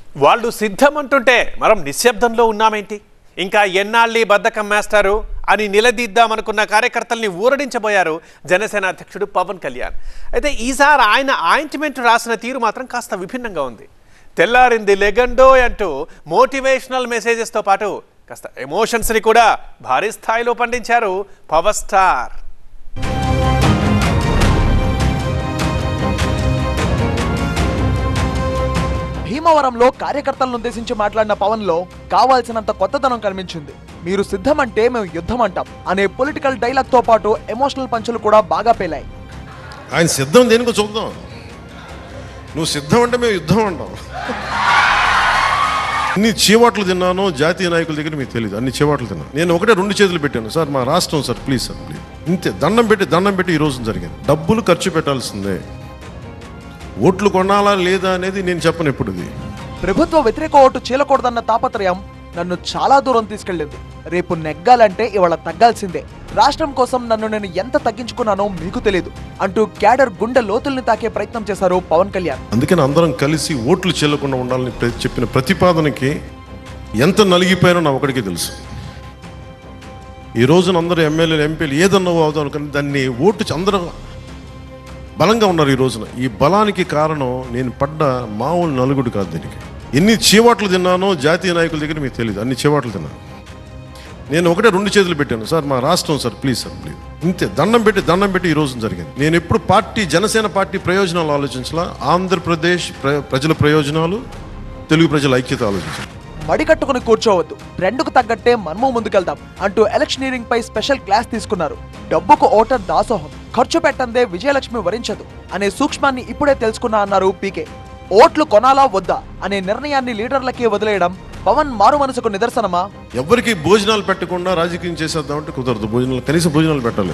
వాళ్ళు సిద్ధం అంటుంటే మనం నిశ్శబ్దంలో ఉన్నామేంటి? ఇంకా ఎన్నాళ్ళీ బద్ధకం మాస్టారు అని నిలదీద్దామనుకున్న కార్యకర్తల్ని ఊరడించబోయారు జనసేన అధ్యక్షుడు పవన్ కళ్యాణ్. అయితే ఈసారి ఆయన ఆయింట్మెంట్ రాసిన తీరు మాత్రం కాస్త విభిన్నంగా ఉంది. తెల్లారింది లెగండో అంటూ మోటివేషనల్ మెసేజెస్తో పాటు కాస్త ఎమోషన్స్ని కూడా భారీ స్థాయిలో పండించారు పవర్ స్టార్. భీమవరంలో కార్యకర్తలను ఉద్దేశించి మాట్లాడిన పవన్ లో కావాల్సినంత కొత్తదనం కనిపించింది. మీరు సిద్ధమంటే మేము యుద్ధం అంటాం అనే పొలిటికల్ డైలాగ్ తో పాటు ఎమోషనల్ పంచులు కూడా బాగా పేలాయి. ఆయన సిద్ధం దేనికో చూద్దాం, నువ్వు సిద్ధం అంటే మేము యుద్ధం అంటాం. అన్ని చీవాట్లు తిన్నాను, జాతీయ నాయకుల దగ్గర మీకు తెలియదు, అన్ని చీవాట్లు తిన్నాను. నేను ఒకటే 2 చేతులు పెట్టాను, సార్ మా రాష్ట్రం సార్ ప్లీజ్ సార్ ప్లీజ్, ఇంతే. దండం పెట్టి ఈ రోజు జరిగింది. డబ్బులు ఖర్చు పెట్టాల్సిందే, ఓట్లు కొనాలా లేదా అనేది నేను చెప్పను. ఇప్పుడు ప్రభుత్వ వ్యతిరేక ఓటు చీలకూడదన్న తాపత్రయం నన్ను చాలా దూరం తీసుకెళ్ళింది. రేపు నెగ్గాలంటే ఇవాళ తగ్గాల్సిందే. రాష్ట్రం కోసం నన్ను నేను ఎంత తగ్గించుకున్నానో మీకు తెలియదు అంటూ క్యాడర్ గుండె లోతుల్ని తాకే ప్రయత్నం చేశారు పవన్ కళ్యాణ్. అందుకని అందరం కలిసి ఓట్లు చెల్లకుండా ఉండాలని చెప్పిన ప్రతిపాదనకి ఎంత నలిగిపోయానో నా ఒకడికి తెలుసు. ఈ రోజున అందరూ ఎమ్మెల్యేలు ఎంపీలు ఏదన్నా అవుదాం అనుకుని దాన్ని ఓటు అందరూ బలంగా ఉన్నారు. ఈ రోజున ఈ బలానికి కారణం నేను పడ్డ మామూలు నలుగుడు కాదు. దీనికి ఎన్ని చీవాట్లు తిన్నానో జాతీయ నాయకుల దగ్గర మీకు తెలియదు, అన్ని చీవాట్లు తిన్నాను. నేను ఒకటే 2 చేతులు పెట్టాను, సార్ మా రాష్ట్రం సార్ ప్లీజ్ సార్ ప్లీజ్, ఇంతే. దండం పెట్టి ఈ రోజు జరిగింది. నేను ఎప్పుడు జనసేన పార్టీ ప్రయోజనాలు ఆలోచించాలా, ఆంధ్రప్రదేశ్ ప్రజల ప్రయోజనాలు, తెలుగు ప్రజల ఐక్యత ఆలోచించాలి. మడికట్టుకుని కూర్చోవద్దు, ట్రెండ్కు తగ్గట్టే మనము ముందుకెళ్దాం అంటూ ఎలక్షనీరింగ్ పై స్పెషల్ క్లాస్ తీసుకున్నారు. డబ్బుకు ఓటర్ దాసోహం, ఖర్చు పెట్టందే విజయలక్ష్మి వరించదు అనే సూక్ష్మాన్ని ఇప్పుడే తెలుసుకున్నా అన్నారు పీకే. ఓట్లు కొనాలా వద్దా అనే నిర్ణయాన్ని లీడర్లకే వదిలేయడం పవన్ మారు మనసుకు నిదర్శనమా? ఎవరికి భోజనాలు పెట్టకుండా రాజకీయం చేసేద్దామంటే కుదరదు. కనీసం భోజనాలు పెట్టాలి.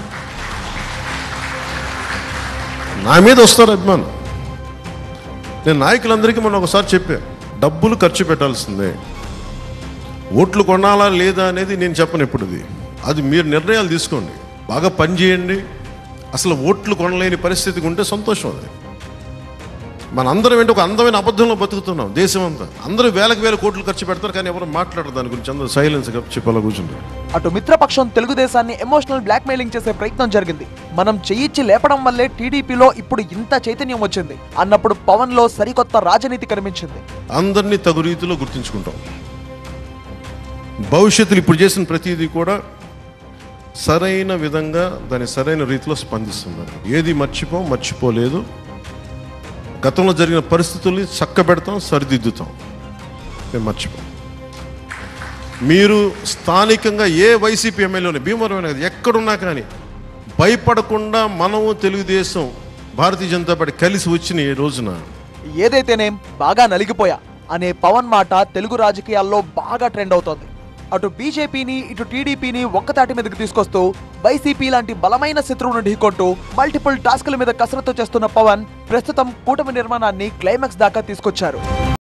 నా మీద వస్తారు అభిమానం. నేను నాయకులందరికీ మొన్న ఒకసారి చెప్పా, డబ్బులు ఖర్చు పెట్టాల్సిందే, ఓట్లు కొనాలా లేదా అనేది నేను చెప్పను. ఇప్పుడు అది మీరు నిర్ణయాలు తీసుకోండి, బాగా పనిచేయండి. అసలు ఓట్లు కొనలేని పరిస్థితికి ఉంటే సంతోషం. అది మన అందరం ఏంటి ఒక అందమైన అబద్ధంలో బతుకుతున్నాం. దేశం అంతా అందరూ వేల కోట్లు ఖర్చు పెడతారు, కానీ ఎవరు మాట్లాడరు దాని గురించి. అందరూ సైలెన్స్ చెప్పాలా కూర్చుంటారు. అటు మిత్రపక్షం తెలుగుదేశాన్ని ఎమోషనల్ బ్లాక్ మెయిలింగ్ చేసే ప్రయత్నం జరిగింది. మనం చెయ్యిచ్చి లేపడం వల్లే టీడీపీలో ఇప్పుడు ఇంత చైతన్యం వచ్చింది అన్నప్పుడు పవన్ లో సరికొత్త రాజనీతి కనిపించింది. అందరినీ తగు రీతిలో గుర్తించుకుంటాం. భవిష్యత్తులో ఇప్పుడు చేసిన ప్రతిదీ కూడా సరైన విధంగా దాని సరైన రీతిలో స్పందిస్తున్నారు. ఏది మర్చిపోలేదు. గతంలో జరిగిన పరిస్థితుల్ని చక్కబెడతాం, సరిదిద్దుతాం. మేము మర్చిపోం. మీరు స్థానికంగా ఏ వైసీపీ ఎమ్మెల్యేని భీమవరం ఎక్కడున్నా కానీ భయపడకుండా మనము తెలుగుదేశం భారతీయ జనతా పార్టీ కలిసి వచ్చిన ఈ రోజున ఏదైతేనేం బాగా నలిగిపోయా అనే పవన్ మాట తెలుగు రాజకీయాల్లో బాగా ట్రెండ్ అవుతోంది. అటు బీజేపీని ఇటు టీడీపీని ఒక్కతాటి మీదకి తీసుకొస్తూ వైసీపీ లాంటి బలమైన శత్రువును ఢీకొంటూ మల్టిపుల్ టాస్కుల మీద కసరత్తు చేస్తున్న పవన్ ప్రస్తుతం కూటమి నిర్మాణాన్ని క్లైమాక్స్ దాకా తీసుకొచ్చారు.